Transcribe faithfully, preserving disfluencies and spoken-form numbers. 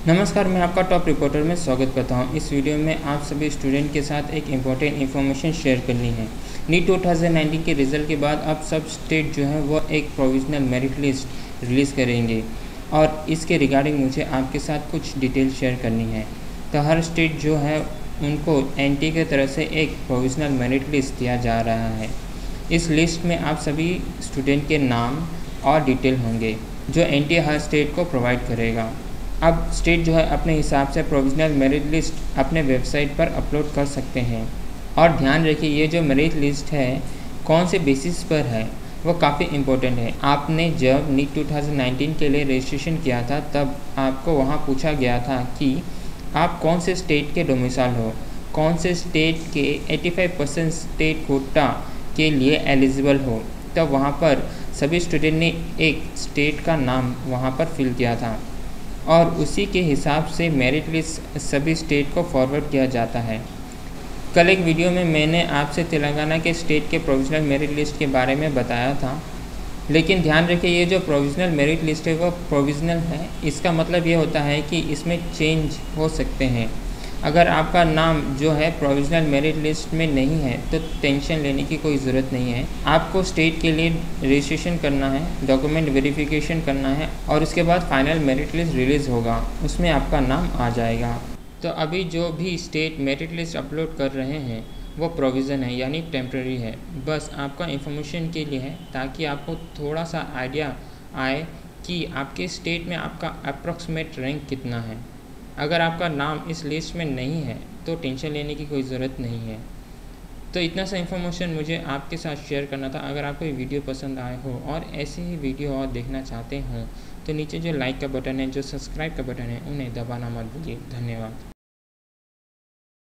नमस्कार, मैं आपका टॉप रिपोर्टर में स्वागत करता हूं। इस वीडियो में आप सभी स्टूडेंट के साथ एक इम्पॉर्टेंट इन्फॉर्मेशन शेयर करनी है। नीट दो हज़ार उन्नीस के रिज़ल्ट के बाद अब सब स्टेट जो है वो एक प्रोविजनल मेरिट लिस्ट रिलीज़ करेंगे और इसके रिगार्डिंग मुझे आपके साथ कुछ डिटेल शेयर करनी है। तो हर स्टेट जो है उनको एन टी ए की तरफ से एक प्रोविजनल मेरिट लिस्ट दिया जा रहा है। इस लिस्ट में आप सभी स्टूडेंट के नाम और डिटेल होंगे जो एन टी ए हर स्टेट को प्रोवाइड करेगा। अब स्टेट जो है अपने हिसाब से प्रोविजनल मेरिट लिस्ट अपने वेबसाइट पर अपलोड कर सकते हैं। और ध्यान रखिए, ये जो मेरिट लिस्ट है कौन से बेसिस पर है वो काफ़ी इम्पोर्टेंट है। आपने जब नीट दो हज़ार उन्नीस के लिए रजिस्ट्रेशन किया था तब आपको वहाँ पूछा गया था कि आप कौन से स्टेट के डोमिसाइल हो, कौन से स्टेट के पचासी परसेंट स्टेट कोटा के लिए एलिजिबल हो। तब वहाँ पर सभी स्टूडेंट ने एक स्टेट का नाम वहाँ पर फिल किया था और उसी के हिसाब से मेरिट लिस्ट सभी स्टेट को फॉरवर्ड किया जाता है। कल एक वीडियो में मैंने आपसे तेलंगाना के स्टेट के प्रोविजनल मेरिट लिस्ट के बारे में बताया था, लेकिन ध्यान रखिए ये जो प्रोविजनल मेरिट लिस्ट है वो प्रोविजनल है। इसका मतलब ये होता है कि इसमें चेंज हो सकते हैं। अगर आपका नाम जो है प्रोविजनल मेरिट लिस्ट में नहीं है तो टेंशन लेने की कोई ज़रूरत नहीं है। आपको स्टेट के लिए रजिस्ट्रेशन करना है, डॉक्यूमेंट वेरिफिकेशन करना है और उसके बाद फाइनल मेरिट लिस्ट रिलीज़ होगा, उसमें आपका नाम आ जाएगा। तो अभी जो भी स्टेट मेरिट लिस्ट अपलोड कर रहे हैं वो प्रोविज़न है, यानी टेम्प्रेरी है। बस आपका इन्फॉर्मेशन के लिए है ताकि आपको थोड़ा सा आइडिया आए कि आपके स्टेट में आपका अप्रॉक्सीमेट रैंक कितना है। अगर आपका नाम इस लिस्ट में नहीं है तो टेंशन लेने की कोई ज़रूरत नहीं है। तो इतना सा इन्फॉर्मेशन मुझे आपके साथ शेयर करना था। अगर आपको ये वीडियो पसंद आए हो और ऐसे ही वीडियो और देखना चाहते हो तो नीचे जो लाइक का बटन है, जो सब्सक्राइब का बटन है, उन्हें दबाना मत भूलिए। धन्यवाद।